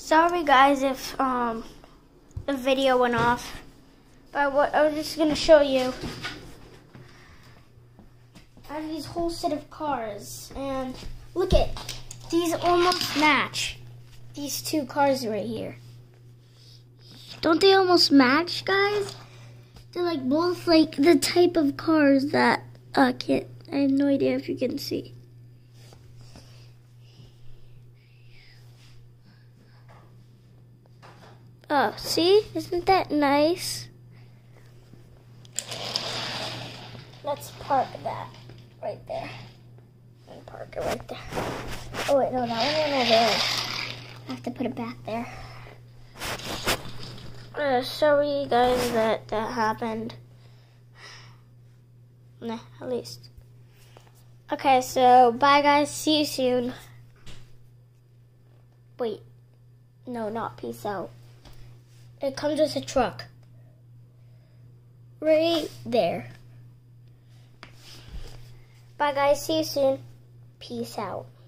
Sorry guys if the video went off, but I was just gonna show you. I have these whole set of cars, and look at these almost match. These two cars right here. Don't they almost match, guys? They're like both like the type of cars that I have no idea if you can see. Oh, see? Isn't that nice? Let's park that right there. And park it right there. Oh wait, no, that one went over there. I have to put it back there. Sorry guys that happened. Nah, at least. Okay, so bye guys, see you soon. Wait, no, not peace out. It comes with a truck. Right there. Bye guys, see you soon. Peace out.